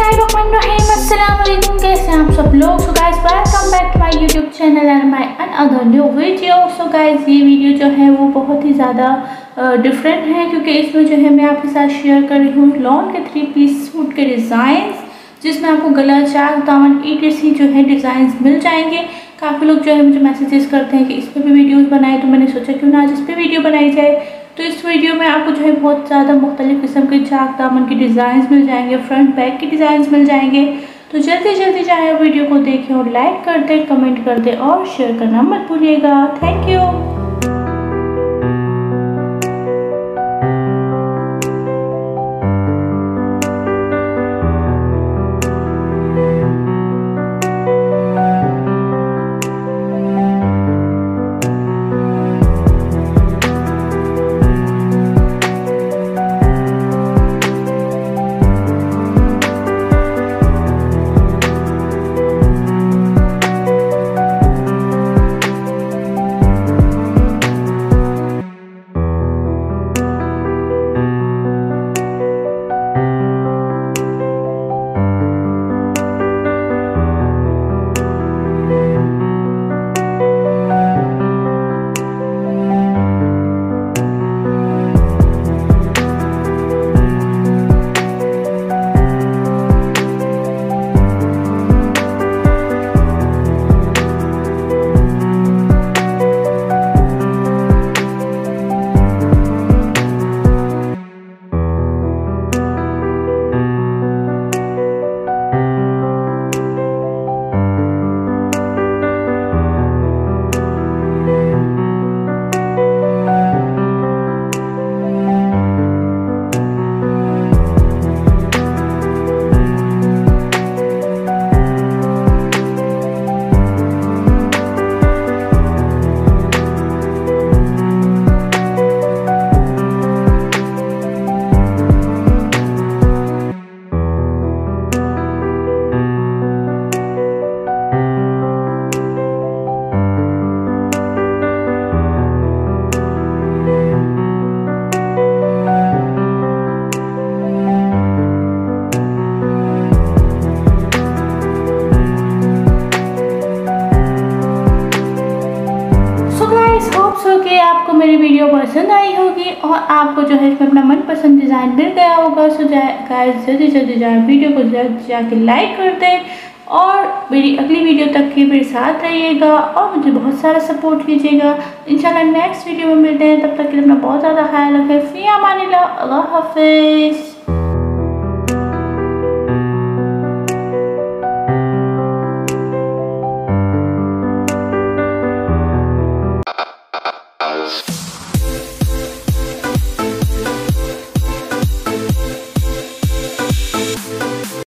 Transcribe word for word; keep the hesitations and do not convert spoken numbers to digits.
बिस्मिल्लाहिर्रहमानिर्रहीम। अस्सलाम वालेकुम, कैसे हैं आप सब लोग। So guys welcome back to my YouTube channel and my another new video. So guys ये वीडियो जो है वो बहुत ही ज़्यादा डिफरेंट है क्योंकि इसमें जो है मैं आपके साथ शेयर कर रही हूँ लॉन के थ्री पीस सूट के डिज़ाइंस, जिसमें आपको गला, चाक, दामन ईटीसी जो है डिज़ाइंस मिल जाएंगे। काफ़ी लोग जो है मुझे मैसेजेस करते हैं कि इस पर भी वीडियोज़ बनाए, तो मैंने सोचा क्यों ना आज इस पर वीडियो बनाई जाए। तो इस वीडियो में आपको जो है बहुत ज़्यादा मुख्तलिफ़ किस्म के चाक दामन के डिज़ाइंस मिल जाएंगे, फ्रंट बैक के डिज़ाइंस मिल जाएंगे। तो जल्दी जल्दी चाहे वीडियो को देखें और लाइक कर दें, कमेंट कर दें और शेयर करना मत भूलिएगा। Thank you. होप कि आपको मेरी वीडियो पसंद आई होगी और आपको जो है इसमें अपना मनपसंद डिज़ाइन मिल गया होगा। सो जाए गाइस जल्दी जल्दी जाए वीडियो को जल्द जाके लाइक कर दें और मेरी अगली वीडियो तक के मेरे साथ रहिएगा और मुझे बहुत सारा सपोर्ट कीजिएगा। इंशाल्लाह नेक्स्ट वीडियो में मिलते हैं, तब तक के लिए अपना बहुत ज़्यादा ख्याल रखें। फ़ी अमानिल्लाह, अल्लाह हाफ़िज़।